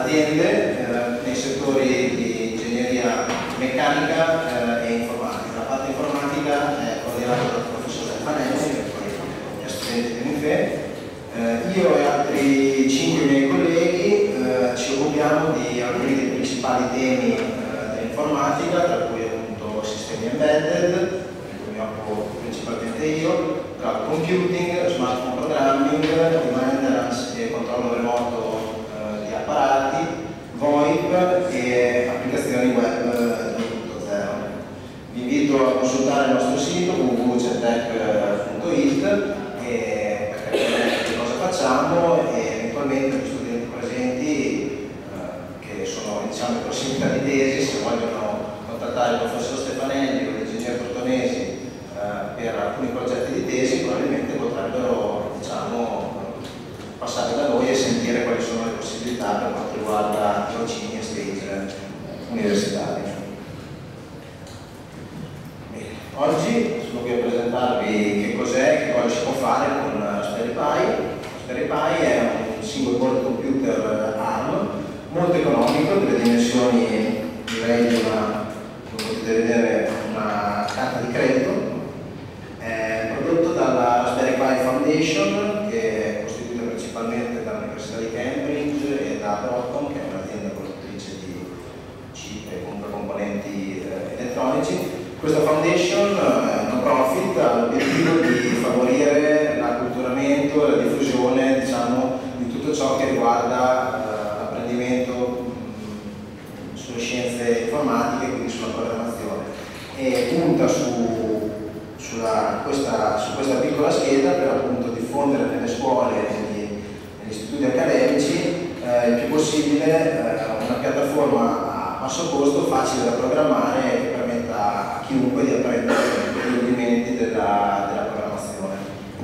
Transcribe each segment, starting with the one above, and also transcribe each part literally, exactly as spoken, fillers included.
aziende eh, nei settori di ingegneria meccanica eh, e informatica. La parte informatica è coordinata dal professor Stefanelli, che è studente di Unife. Eh, io e altri cinque miei colleghi eh, ci occupiamo di alcuni dei principali temi eh, dell'informatica, tra cui appunto sistemi embedded, di cui mi occupo principalmente io, cloud computing, smartphone programming, di maintenance e controllo remoto eh, di apparati, VoIP e applicazioni web due punto zero. Vi invito a consultare il nostro sito w w w punto cetec punto it per capire che cosa facciamo e eventualmente gli studenti presenti eh, che sono diciamo in prossimità di tesi, se vogliono contattare il professor Stefanelli o l'ingegnere Tortonesi eh, per alcuni progetti di tesi, probabilmente potrebbero diciamo, passare da noi e sentire quali sono le possibilità per quanto riguarda tirocini e stage universitari. Bene. Oggi sono qui a presentarvi che cos'è, che cosa si può fare con Raspberry Pi. Raspberry Pi è un single board computer ARM molto economico, delle dimensioni direi di una, come potete vedere, una carta di credito. È prodotto dalla Raspberry Pi Foundation, che è costituita principalmente dall'Università di Cambridge e da Broadcom, che è un'azienda produttrice di chip e comunque componenti eh, elettronici. Questa foundation eh, non profit ha l'obiettivo di favorire l'acculturamento e la diffusione diciamo, di tutto ciò che riguarda eh, l'apprendimento sulle scienze informatiche, quindi sulla programmazione, e punta su, sulla, questa, su questa piccola scheda per appunto diffondere nelle scuole e negli, negli istituti accademici eh, il più possibile eh, una piattaforma a basso costo, facile da programmare e che permetta a chiunque di apprendere gli rudimenti della, della programmazione.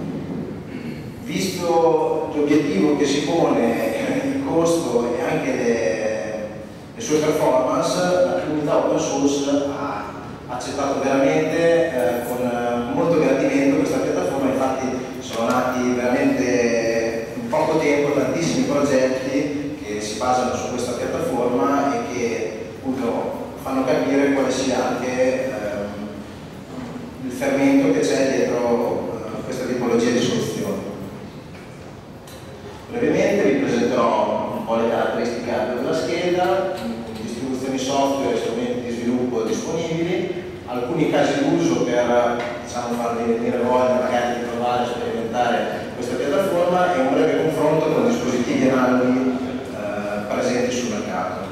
Visto l'obiettivo che si pone, il costo e anche le, le sue performance, la comunità open source ha accettato veramente eh, con molto gradimento questa piattaforma. Infatti sono nati veramente in poco tempo tantissimi progetti che si basano su questa piattaforma e che appunto fanno capire quale sia anche ehm, il fermento che c'è dietro eh, questa tipologia di soluzioni. Brevemente vi presenterò un po' le caratteristiche della scheda, distribuzioni software e strumenti di sviluppo disponibili, alcuni casi d'uso per diciamo, farvi venire voglia magari di provare a sperimentare questa piattaforma e un breve confronto con dispositivi analoghi eh, presenti sul mercato.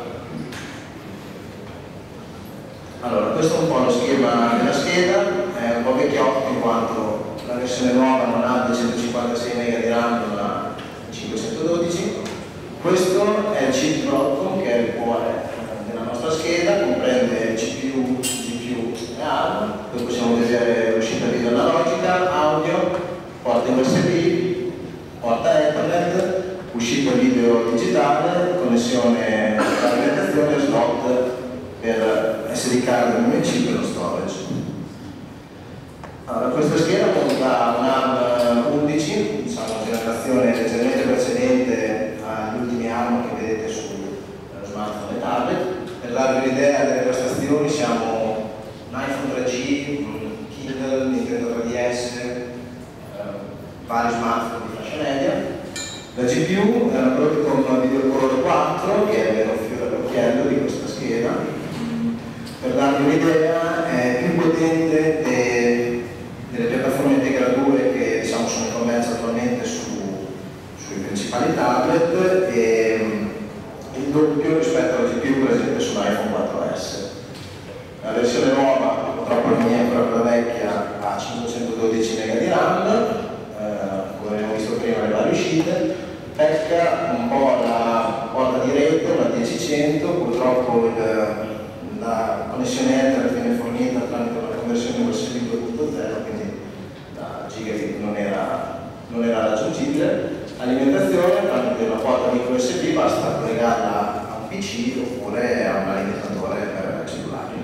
Allora, questo è un po' lo schema della scheda, è un po' vecchiotto in quanto la versione nuova non ha duecentocinquantasei mega di RAM ma cinquecentododici. Questo è il chip Broadcom, che è il cuore della nostra scheda, comprende C P U, G P U e ARM. Poi possiamo vedere l'uscita video analogica, audio, porta U S B, porta Ethernet, uscita video digitale, connessione all'alimentazione e slot per S D card M M C per lo storage. Allora, questa scheda monta un ARM undici, diciamo generazione leggermente precedente agli ultimi ARM che vedete su smartphone e tablet. Per darvi un'idea delle prestazioni siamo un iPhone tre G, Kindle, Nintendo tre D S, eh, vari smartphone di fascia media. La G P U è una Broadcom VideoCore quattro, che è il vero fiore all'occhiello di questa scheda. Per darvi un'idea è più potente de, delle piattaforme Integra due che diciamo, sono in commercio attualmente su, sui principali tablet e il doppio rispetto alla G P U presente sull'iPhone quattro S. La versione nuova, purtroppo non è ancora quella vecchia, ha cinquecentododici mega di RAM, eh, come abbiamo visto prima le varie uscite, pecca un po' la porta di rete, una diecicento, purtroppo il, la connessione Ethernet viene fornita tramite una conversione U S B due punto zero, quindi la gigabit non era, non era raggiungibile. Alimentazione tramite una porta micro U S B, basta collegarla a un P C oppure a un alimentatore per cellulari.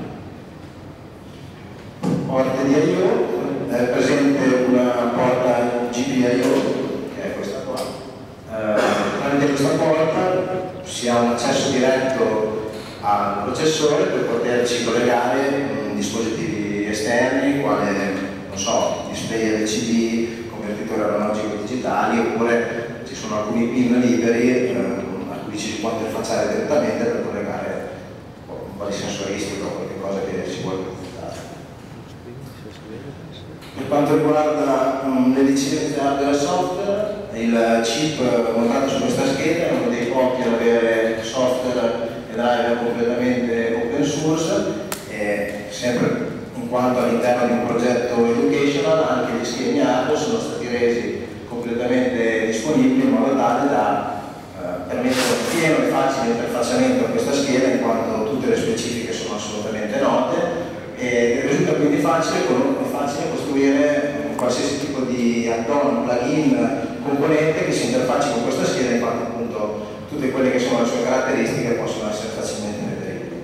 Porta di I O, è presente una porta G P I O, che è questa qua. Eh, tramite questa porta si si ha un accesso diretto al processore per poterci collegare mh, dispositivi esterni, quale, non so, display L C D, convertitore analogico digitali, oppure ci sono alcuni pin liberi eh, a cui ci si può interfacciare direttamente per collegare un po' di sensoristica o qualche cosa che si vuole utilizzare. Per quanto riguarda um, le licenze hardware e software, il chip montato su questa scheda è uno dei pochi ad avere software e driver completamente open source, e sempre in quanto all'interno di un progetto educational anche gli schemi hardware sono stati resi completamente disponibili in modo tale da eh, permettere un pieno e facile interfacciamento a questa scheda, in quanto tutte le specifiche sono assolutamente note, e risulta quindi facile, facile costruire qualsiasi tipo di add-on, plugin, componente che si interfacci con questa scheda, in quanto appunto tutte quelle che sono le sue caratteristiche possono essere facilmente reperibili.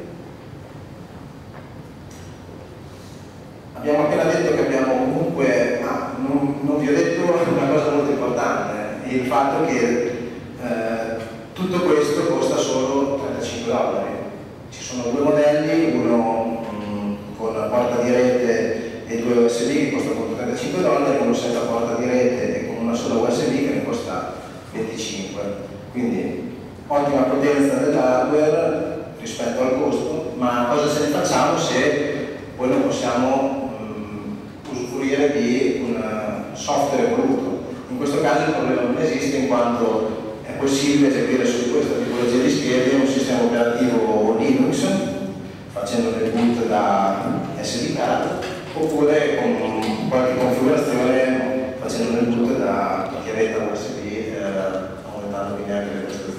Abbiamo appena detto che abbiamo comunque, ah, non, non vi ho detto una cosa molto importante, il fatto che eh, tutto questo costa solo trentacinque dollari. Ci sono due modelli, uno mh, con porta di rete e due U S B che costano trentacinque dollari, uno senza porta di rete e con una sola U S B che ne costa venticinque. Quindi ottima potenza dell'hardware rispetto al costo, ma cosa se ne facciamo se poi non possiamo mh, usufruire di un software evoluto? In questo caso il problema non esiste, in quanto è possibile eseguire su questa tipologia di schede un sistema operativo Linux facendo del boot da S D card, oppure con qualche configurazione facendo del boot da chiavetta U S B, eh, aumentando quindi anche le prestazioni.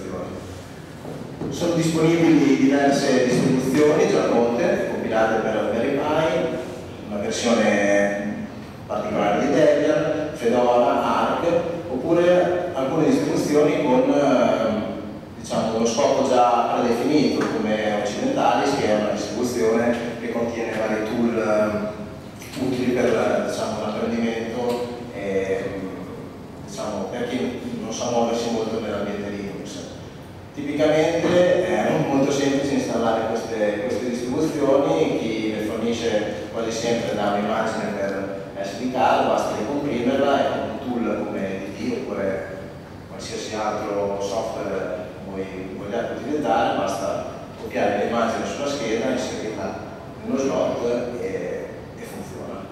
Sono disponibili diverse distribuzioni già pronte, compilate per Raspberry Pi, una versione particolare di Debian, Fedora, Arch, oppure alcune distribuzioni con eh, diciamo, uno scopo già predefinito come Occidentalis, che è una distribuzione che contiene vari tool eh, utili per diciamo, l'apprendimento e diciamo, per chi non sa muoversi molto nell'ambiente Linux. Tipicamente è molto semplice installare queste, queste distribuzioni, chi le fornisce quasi sempre da un'immagine per S D card, basta ricomprimerla e con un tool come D T oppure qualsiasi altro software voi vogliate utilizzare, basta copiare l'immagine sulla scheda, inserirla nello slot e, e funziona.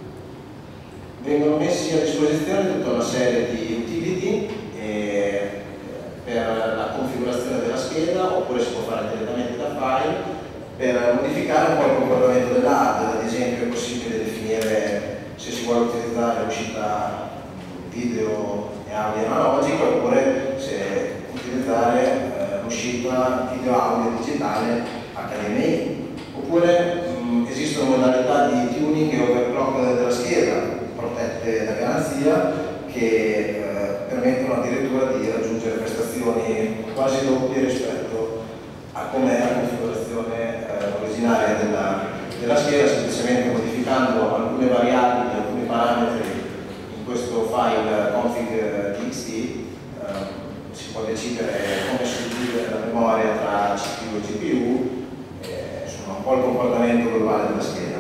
Vengono messi a disposizione tutta una serie di utility e, per la configurazione della scheda, oppure si può fare direttamente da file per modificare un po' il comportamento dell'hardware. Ad esempio è possibile definire se si vuole utilizzare l'uscita video e audio analogica, oppure se utilizzare eh, l'uscita video audio digitale H D M I, oppure mh, esistono modalità di tuning e overclock della scheda protette da garanzia che eh, permettono addirittura di raggiungere prestazioni quasi doppie rispetto a com'è la configurazione eh, originaria della, della scheda, semplicemente modificando alcune variabili, alcuni parametri in questo file config.txt eh, si può decidere come suddividere la memoria tra C P U e G P U, eh, insomma un po' il comportamento globale della scheda.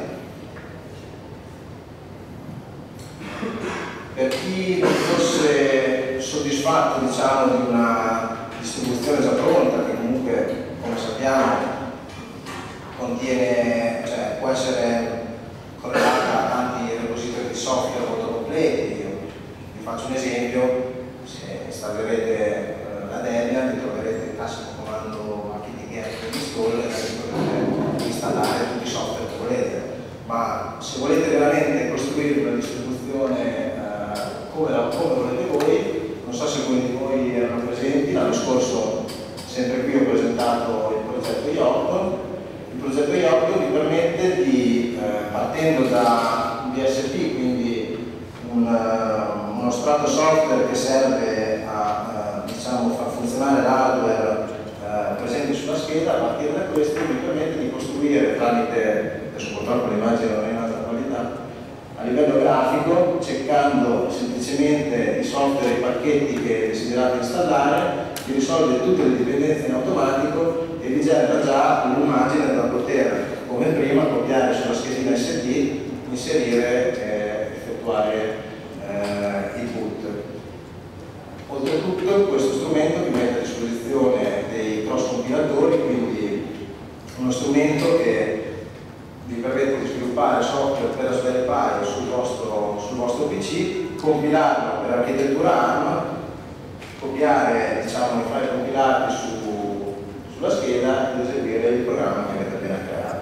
Per chi non fosse soddisfatto diciamo, di una distribuzione già pronta, che comunque come sappiamo contiene, cioè, può essere collegata a tanti repository di software molto completi, io vi faccio un esempio: se installerete eh, la Debian vi troverete il classico comando apt-get install e potete installare tutti i software che volete, ma se volete veramente costruire una distribuzione Come, la, come volete voi, non so se alcuni di voi erano presenti, l'anno scorso sempre qui ho presentato il progetto I otto. Il progetto I otto vi permette di, eh, partendo da un D S P, quindi un, uh, uno strato software che serve a uh, diciamo, far funzionare l'hardware uh, presente sulla scheda, a partire da questo vi permette di costruire tramite, adesso purtroppo l'immagine non è in alta qualità, a livello grafico, cercando semplicemente i software e i pacchetti che desiderate installare, vi risolve tutte le dipendenze in automatico e vi genera già un'immagine da poter, come prima, copiare sulla schedina S D, inserire e effettuare eh, il boot. Oltretutto questo strumento vi mette a disposizione dei cross compilatori, quindi uno strumento che vi permette di sviluppare software per Raspberry Pi sul vostro, sul vostro P C, compilarlo per architettura ARM, copiare diciamo, i file compilati su, sulla scheda ed eseguire il programma che avete appena creato.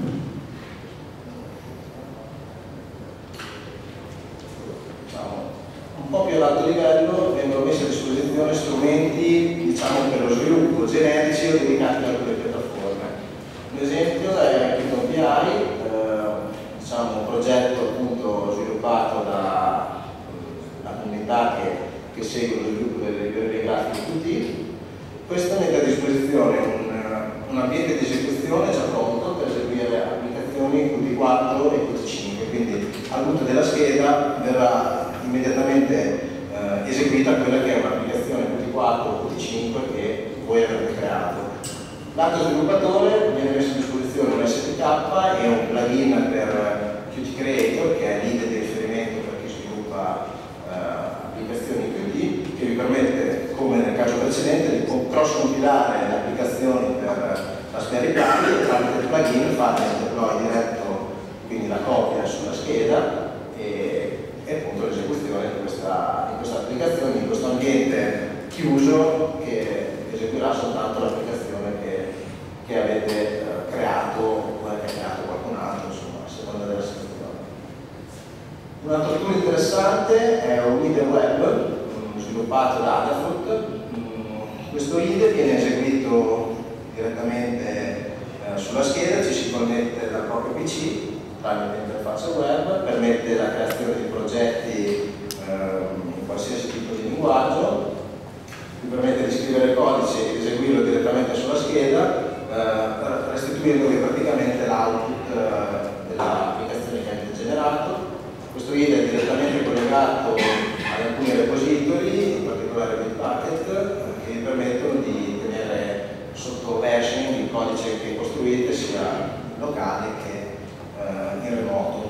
Diciamo, un po' più ad alto livello vengono messi a disposizione strumenti diciamo, per lo sviluppo generici o dedicati a alcune piattaforme. Un esempio è Python P I, eh, diciamo, un progetto appunto sviluppato da una comunità che che segue lo sviluppo delle librerie grafiche Qt. Questo mette a disposizione un, un ambiente di esecuzione già pronto per eseguire applicazioni Qt quattro e Qt cinque, quindi al punto della scheda verrà immediatamente eh, eseguita quella che è un'applicazione Qt quattro o Qt cinque che voi avete creato. L'altro sviluppatore viene messo a disposizione un S D K e un plugin per Qt Creator, che è l'ide di riferimento per chi sviluppa eh, applicazioni Qt, che vi permette, come nel caso precedente, di cross-compilare le applicazioni per Raspberry Pi e tramite il plugin fate il deploy diretto, quindi la copia sulla scheda e, e appunto l'esecuzione di questa, di questa applicazione in questo ambiente chiuso che eseguirà soltanto l'applicazione che, che avete eh, creato o che ha creato qualcun altro, insomma, a seconda della situazione. Un altro tool interessante è un I D E web sviluppato da Adafruit. Questo I D E viene eseguito direttamente eh, sulla scheda, ci si connette dal proprio P C tramite interfaccia web, permette la creazione di progetti eh, in qualsiasi tipo di linguaggio, vi permette di scrivere codice e eseguirlo direttamente sulla scheda, eh, restituendovi praticamente l'output eh, dell'applicazione che avete generato. Questo I D E è direttamente collegato ad alcuni repository, in particolare Bitbucket, che vi permettono di tenere sotto versioning il codice che costruite sia in locale che eh, in remoto.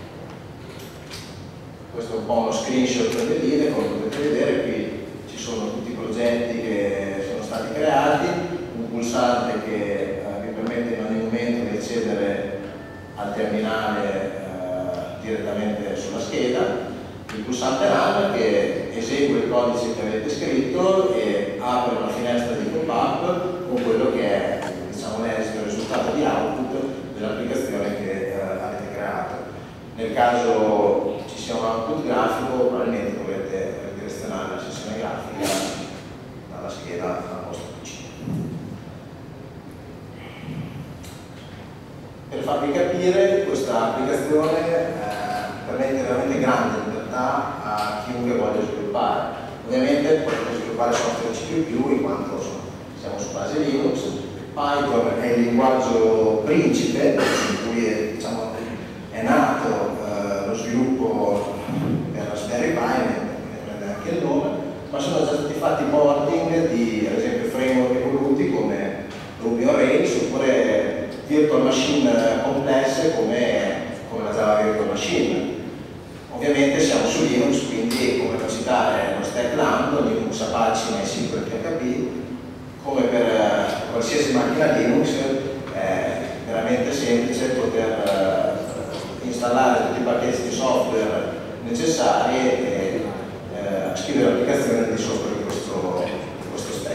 Questo è un po' uno screenshot dell'I D E, come potete vedere qui ci sono tutti i progetti che sono stati creati, un pulsante che eh, vi permette in ogni momento di accedere al terminale direttamente sulla scheda, il pulsante Run che esegue il codice che avete scritto e apre una finestra di pop-up con quello che è diciamo, l'esito, il risultato di output dell'applicazione che eh, avete creato. Nel caso ci sia un output grafico, probabilmente dovrete ridirezionare la sessione grafica dalla scheda al vostro P C. Per farvi capire, questa applicazione eh, permette veramente grande libertà a chiunque voglia sviluppare. Ovviamente potete sviluppare software C più più in quanto insomma, siamo su base Linux. Python è il linguaggio principe in cui è, diciamo, è nato eh, lo sviluppo per Raspberry Pi, ne prende anche il nome, ma sono già stati fatti porting di ad esempio framework evoluti come Ruby on Rails oppure virtual machine complesse come, come la Java Virtual Machine. Ovviamente siamo su Linux, quindi come per citare lo stack lambda, Linux, Apache, MySQL, P H P, come per eh, qualsiasi macchina Linux è veramente semplice poter eh, installare tutti i pacchetti di software necessari e eh, scrivere l'applicazione di software di questo, di questo stack.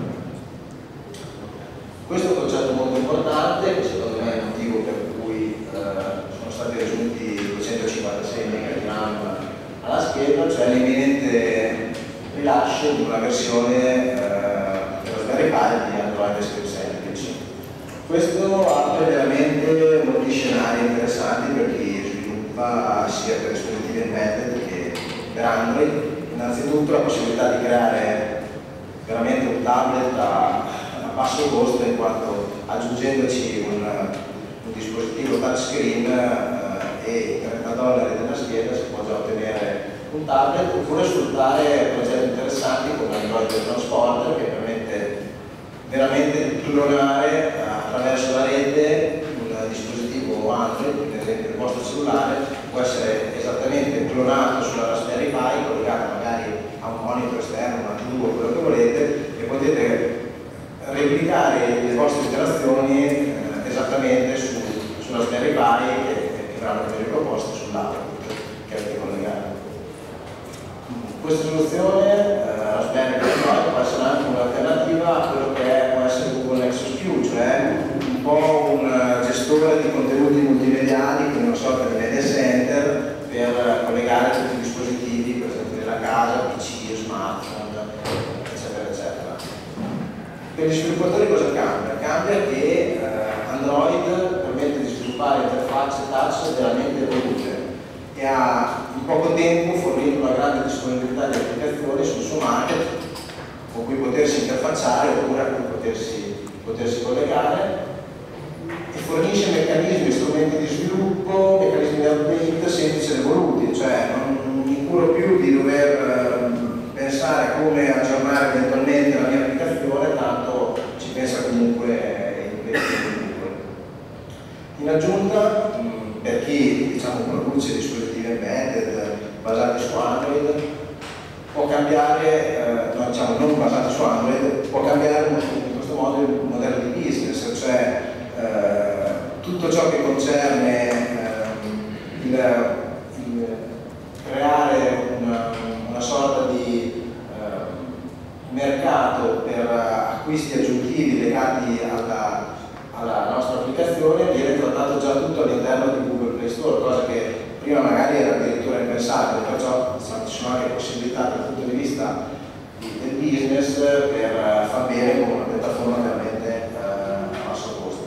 Questo è un concetto molto importante, che secondo me è il motivo per cui eh, sono stati raggiunti duecentocinquantasei mega di RAM alla scheda, cioè l'imminente rilascio di una versione eh, per Raspberry Pi di Android Script Semplice. Questo apre veramente molti scenari interessanti per chi sviluppa sia per dispositivi embedded che per Android. Innanzitutto la possibilità di creare veramente un tablet a, a basso costo, in quanto aggiungendoci un, un dispositivo touchscreen eh, e i trenta dollari della scheda si può già ottenere un tablet, oppure sfruttare progetti interessanti come Android Transporter, che permette veramente di clonare attraverso la rete un dispositivo Android, per esempio il vostro cellulare può essere esattamente clonato sulla Raspberry Pi, collegato magari a un monitor esterno, una tivù, quello che volete, e potete replicare le vostre interazioni eh, esattamente su, sulla Raspberry Pi che, che verranno poi riproposte sull'output che avete collegato. Questa soluzione, eh, Raspberry Pi, può essere anche un'alternativa a quello che è, può essere Google Nexus Q, cioè un po' un gestore di contenuti multimediali, quindi una sorta di media center per collegare tutti i dispositivi, per esempio della casa, P C, smartphone, eccetera, eccetera. Per gli sviluppatori cosa cambia? Cambia che eh, Android permette di sviluppare interfacce touch veramente evolute e ha in poco tempo fornito una grande disponibilità di applicazioni sul suo market con cui potersi interfacciare oppure a cui potersi, potersi collegare, e fornisce meccanismi, strumenti di sviluppo, meccanismi di update semplici ed evoluti, cioè non mi curo più di dover eh, pensare a come aggiornare eventualmente la mia applicazione, tanto ci pensa comunque il Google. In aggiunta, mh, per chi diciamo, produce dispositivi embedded basati su Android, può cambiare, eh, no, diciamo non basati su Android, può cambiare in questo modo il modello di business, cioè eh, tutto ciò che concerne eh, il, il creare una, una sorta di eh, mercato per acquisti aggiuntivi legati alla, alla nostra applicazione viene trattato già tutto all'interno di Google Play Store, cosa che prima magari era addirittura impensabile, perciò diciamo, ci sono anche possibilità dal punto di vista di, del business per far bene con una piattaforma veramente eh, a basso costo.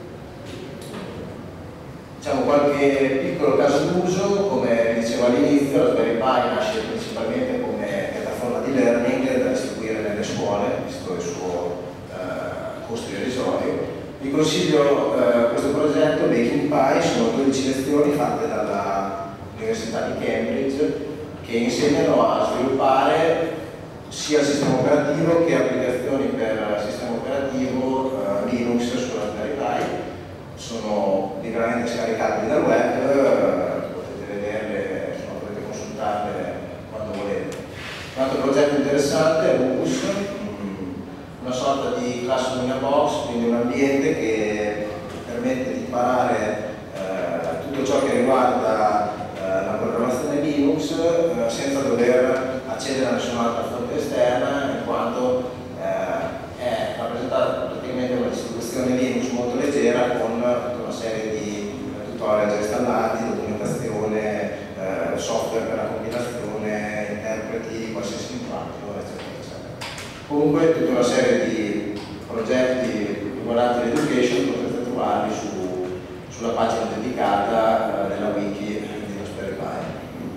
Diciamo qualche piccolo caso d'uso, come dicevo all'inizio, la Raspberry Pi nasce principalmente come piattaforma di learning da distribuire nelle scuole, visto il suo eh, costo irrisorio. Vi consiglio eh, questo progetto Baking Pi, sono dodici lezioni fatte dall'Università di Cambridge che insegnano a sviluppare sia il sistema operativo che applicazioni per sistema operativo eh, Linux sulla Raspberry Pi. Sono liberamente scaricabili dal web, eh, potete vederle, insomma, potete consultarle quando volete. Un altro progetto interessante è Rubus, una sorta di classroom in a box, quindi un ambiente che permette di imparare eh, tutto ciò che riguarda eh, la programmazione Linux eh, senza dover accedere a nessun'altra fonte esterna, in quanto eh, è rappresentata praticamente una distribuzione Linux molto leggera con tutta una serie di tutorial già installati, documentazione, eh, software per la compilazione, interpreti, qualsiasi linguaggio, eccetera. Comunque tutta una serie di progetti riguardanti l'education potete trovarli su, sulla pagina dedicata eh, della wiki di Raspberry Pi.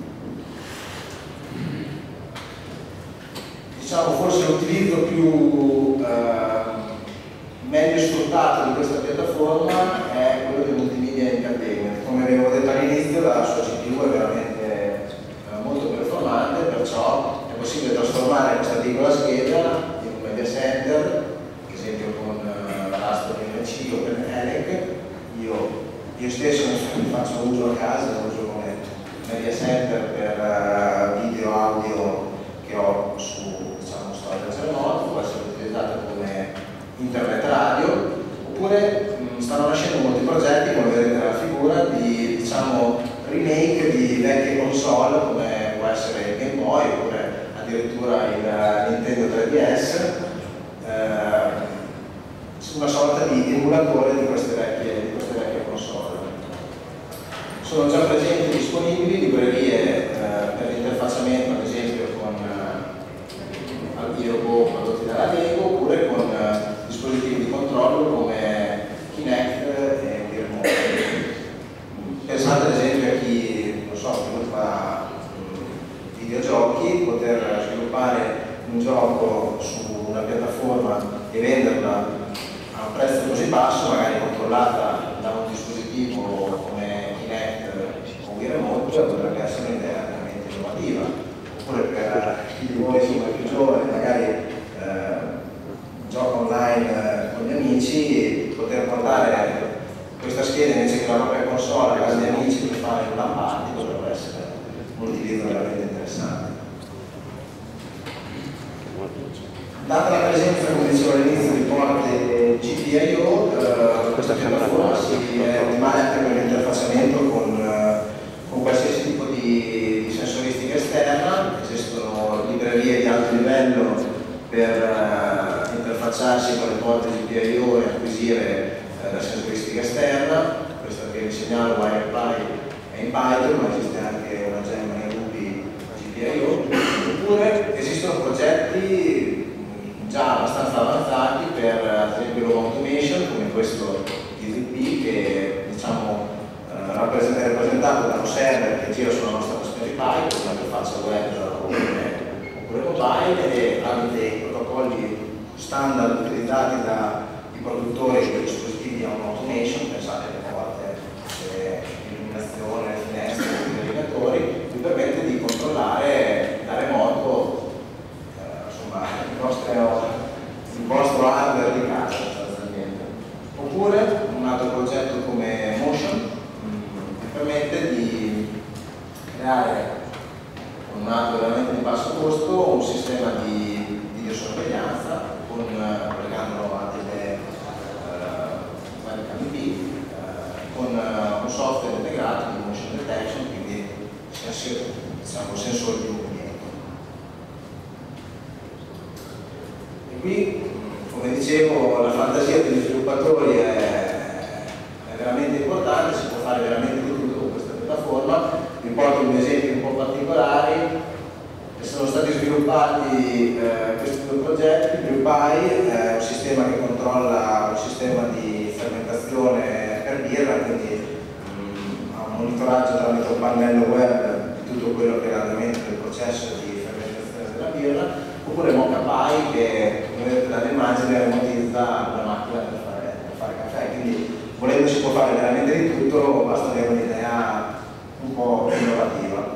Diciamo forse l'utilizzo più eh, meglio sfruttato di questa piattaforma è quello del multimedia entertainment. Come avevo detto all'inizio, la sua C P U è veramente eh, molto performante, perciò è possibile trasformare questa piccola scheda in un media center, ad esempio con uh, Raspberry M C o OpenELEC. Io, io stesso ne faccio uso a casa, lo uso come media center per uh, video, audio che ho su diciamo, storage remote, può essere utilizzato come internet radio, oppure mh, stanno nascendo molti progetti, come vedete nella figura, di diciamo, remake di vecchie console come può essere il Game Boy oppure addirittura il Nintendo tre D S, eh, una sorta di emulatore di queste vecchie, di queste vecchie console. Sono già presenti e disponibili librerie eh, per l'interfacciamento, ad esempio con eh, Albirobo prodotti dalla Lego, oppure con eh, dispositivi di controllo come Kinect e Wiimote. Pensate ad esempio a chi, non so, chi fa videogiochi, poter sviluppare un gioco su una piattaforma e venderla a un prezzo così basso, magari controllata da un dispositivo come Kinect un'idea veramente innovativa. Oppure per chi di voi insomma, è più giovane, magari eh, gioca online eh, con gli amici, poter portare questa scheda invece che la propria console a casa degli amici per fare un party potrebbe essere un utilizzo veramente interessante. Data la presenza, come dicevo all'inizio, di porte G P I O, eh, questa piattaforma si è ottimale anche per l'interfacciamento con, eh, con qualsiasi tipo di, di sensoristica esterna. Esistono librerie di alto livello per eh, interfacciarsi con le porte G P I O e acquisire eh, la sensoristica esterna. Questa che vi segnalo, WirePy, è in Python, ma esiste anche una gemma in Ruby G P I O. Oppure esistono progetti già abbastanza avanzati per ad esempio l'automation, come questo D Z P che diciamo eh, è rappresentato da un server che gira sulla nostra Raspberry Pi con un'interfaccia web oppure, oppure mobile, e tramite i protocolli standard utilizzati dai produttori dei dispositivi di automation, pensate alle porte, l'illuminazione, le finestre, i navigatori, vi permette di controllare da remoto Il vostro, il vostro hardware di casa sostanzialmente. Oppure un altro progetto come Motion mh, vi permette di creare con un hardware veramente di basso costo un sistema di videosorveglianza con, collegandolo a delle uh, webcam V uh, con uh, un software integrato di motion detection, quindi sensori, diciamo, sensori di movimento. Qui, come dicevo, la fantasia degli sviluppatori è, è veramente importante, si può fare veramente di tutto con questa piattaforma. Vi porto due esempi un po' particolari. Sono stati sviluppati eh, questi due progetti. BrewPy è un sistema che controlla un sistema di fermentazione per birra, quindi mh, ha un monitoraggio tramite un pannello web di tutto quello che è l'andamento del processo di fermentazione della birra. Oppure MochaPy che, come vedete dall'immagine, remotizza una macchina per fare, per fare caffè, quindi volendo si può fare veramente di tutto, basta avere un'idea un po' innovativa.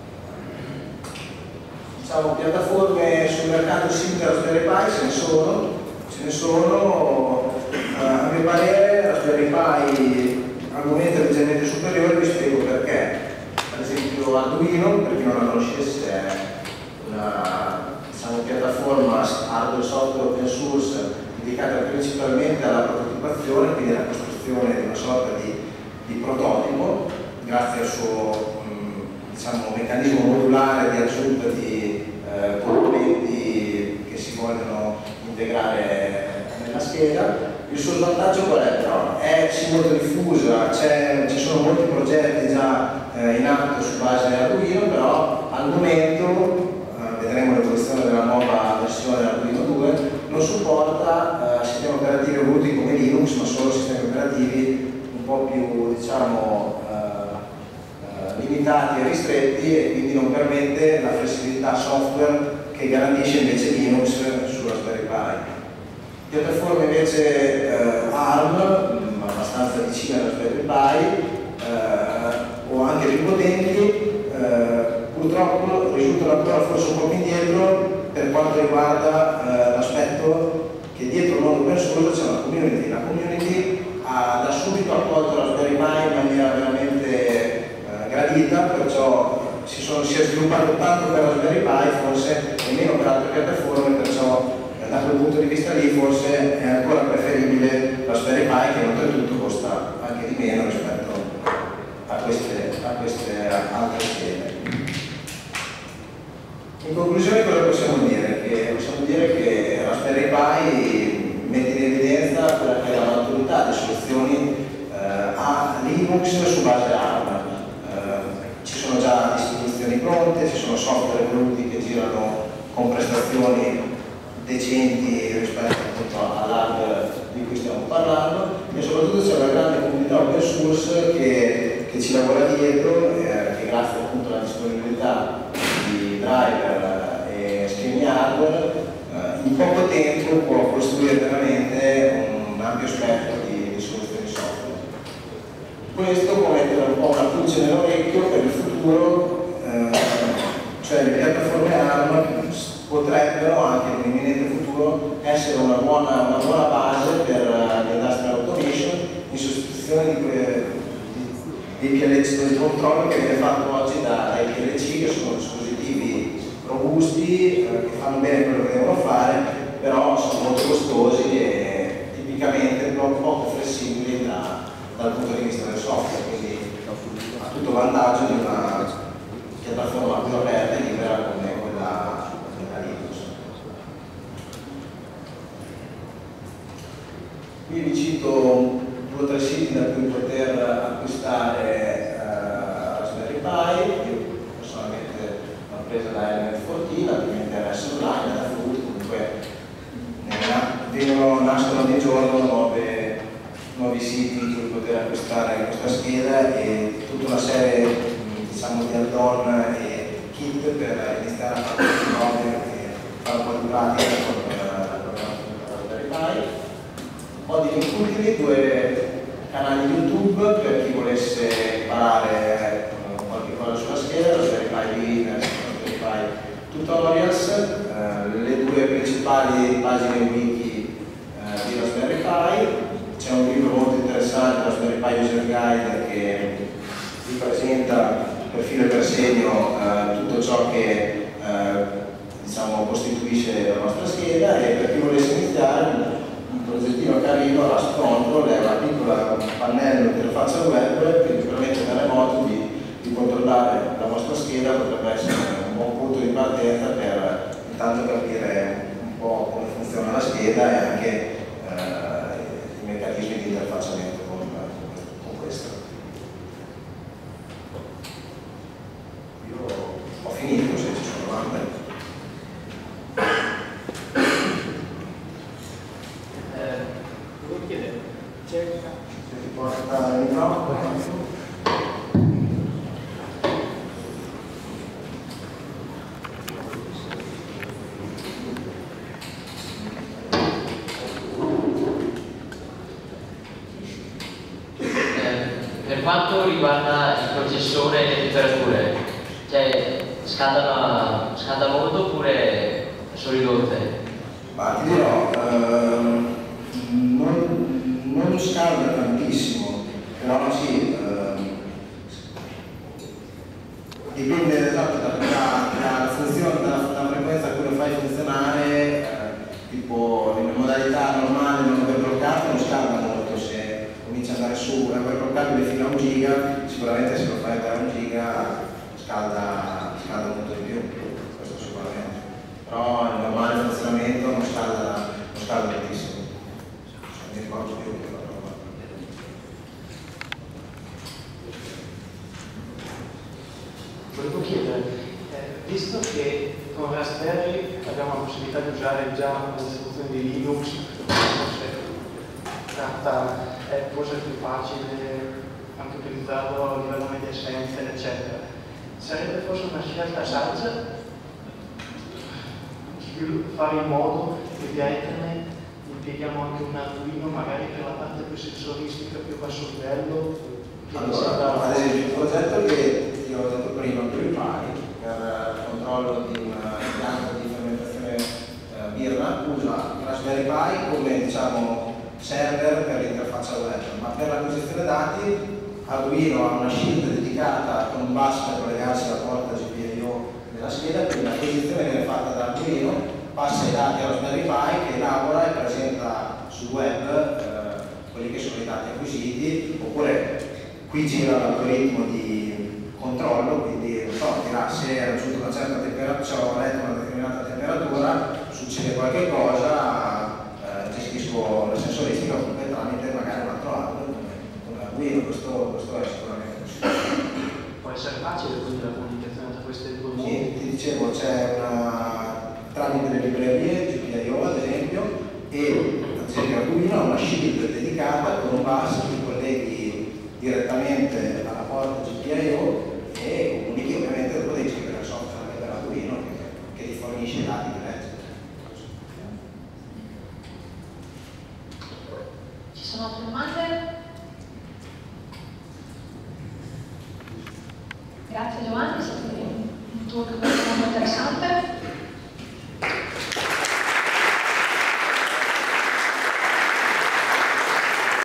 Diciamo, piattaforme sul mercato simili a Raspberry Pi ce ne sono, ce ne sono, uh, a mio parere Raspberry Pi argomento leggermente superiore, vi spiego perché. Ad esempio Arduino, per chi non la conoscesse, è una una piattaforma hardware software open source dedicata principalmente alla prototipazione, quindi alla costruzione di una sorta di, di prototipo, grazie al suo mh, diciamo, meccanismo modulare di aggiunta di eh, componenti che si vogliono integrare nella scheda. Il suo svantaggio qual è? Però è sì molto diffusa, ci sono molti progetti già eh, in atto su base Arduino, però al momento vedremo l'evoluzione della nuova versione dell'Arduino due, non supporta eh, sistemi operativi evoluti come Linux, ma solo sistemi operativi un po' più diciamo, eh, eh, limitati e ristretti, e quindi non permette la flessibilità software che garantisce invece Linux su Raspberry Pi. Piattaforme invece eh, ARM, abbastanza vicine a Raspberry Pi, eh, o anche più potenti, eh, purtroppo risultano ancora forse un po' più indietro per quanto riguarda eh, l'aspetto che dietro il mondo open source c'è una community. La community ha da subito accolto Raspberry Pi in maniera veramente eh, gradita, perciò si, sono, si è sviluppato tanto per Raspberry Pi forse e meno per altre piattaforme, perciò eh, da quel punto di vista lì forse è ancora preferibile Raspberry Pi, che oltretutto costa anche di meno rispetto a queste, a queste altre schede. In conclusione cosa possiamo dire? Che possiamo dire che Raspberry Pi mette in evidenza quella che è la maturità di soluzioni eh, a Linux su base ARM. Eh, ci sono già distribuzioni pronte, ci sono software evoluti che girano con prestazioni decenti rispetto appunto all'hardware di cui stiamo parlando, e soprattutto c'è una grande comunità open source che, che ci lavora dietro, eh, che grazie appunto alla disponibilità di driver e schemi hardware eh, in poco tempo può costruire veramente un ampio spettro di, di soluzioni software. Questo può mettere un po' una pulce nell'orecchio per il futuro, eh, futuro essere una buona, una buona base per l'industrial automation in sostituzione di quei di P L C del controllo che viene fatto oggi da, dai P L C, che sono dispositivi robusti, eh, che fanno bene quello che devono fare, però sono molto costosi e tipicamente poco flessibili da, dal punto di vista del software, quindi ha tutto vantaggio di una piattaforma più aperta e libera come quella della Linux. Qui vi cito due o tre siti da cui poter acquistare uh, Raspberry Pi. Io personalmente l'ho presa da Element quattordici, ovviamente era S Online, da Fruit, comunque vengono, nascono ogni giorno nuove, nuovi siti in cui poter acquistare questa scheda e tutta una serie, diciamo, di add-on e kit per iniziare a fare queste cose e fare un po' di pratica con la Raspberry Pi. Ho di link utili, due canali YouTube per chi volesse imparare qualche cosa sulla scheda, Raspberry Pi Beginner, Raspberry Pi Tutorials, eh, le due principali pagine wiki eh, di Raspberry Pi. C'è un libro molto interessante, Raspberry Pi User Guide, che vi presenta per filo e per segno eh, tutto ciò che eh, diciamo, costituisce la nostra scheda, e per chi volesse iniziare un progettino carino, Rust Control, è una piccola pannello di interfaccia web che vi permette da remoto di, di controllare la vostra scheda. Potrebbe essere un buon punto di partenza per intanto capire un po' come funziona la scheda e anche eh, i meccanismi di interfacciamento con, con questo. Io ho finito, se ci sono domande. Volevo chiedere, c'è Se ti porta il microfono. Per quanto riguarda il processore e le temperature, cioè scaldano, scalda molto oppure sono ridotte? Ma ti dirò, ehm, non, non scalda tantissimo, però sì, ehm, dipende esatto da, da, da funzione, dalla, dalla frequenza a cui lo fai funzionare, eh, tipo in modalità normale non overbloccato non scalda molto. Se comincia ad andare su un overbloccabile fino a un giga, sicuramente se lo fai andare a un giga scalda, scalda molto di più, questo sicuramente. Però il normale funzionamento non scalda, non scalda tantissimo. Non mi ricordo più che la roba. Volevo chiedere, eh, visto che con Raspberry abbiamo la possibilità di usare già le distribuzioni di Linux, forse tratta, è forse più facile anche utilizzarlo a livello media essential, eccetera, sarebbe forse una scelta saggia fare in modo che via Ethernet impieghiamo anche un Arduino magari per la parte più sensoristica, più basso livello? Allora, ad esempio, il progetto che ti ho detto prima, PuriPy, per il controllo di un impianto di fermentazione eh, birra, usa Raspberry Pi come, diciamo, server per l'interfaccia web, ma per l'acquisizione dati Arduino ha una shield dedicata con un bus per collegarsi alla porta G P I O della scheda, quindi l'acquisizione viene fatta da Arduino, passa i dati a Raspberry Pi che elabora e presenta sul web eh, quelli che sono i dati acquisiti, oppure qui gira l'algoritmo di controllo, quindi non so, dirà se è raggiunto una certa temperatura, se ho letto una determinata temperatura, succede qualche cosa, eh, gestisco la sensoristica comunque tramite magari un altro hardware come Arduino, questo, questo è sicuramente possibile. Può essere facile quindi la comunicazione tra queste due modi? Sì, ti dicevo, c'è una tramite le librerie G P I O ad esempio, e ad esempio Arduino ha una shield dedicata con un bus che colleghi direttamente alla porta G P I O e comunichi, ovviamente dopo devi scrivere il software per Arduino che, che ti fornisce i dati di legge. Ci sono altre domande? Grazie Giovanni, è stato un talk molto interessante.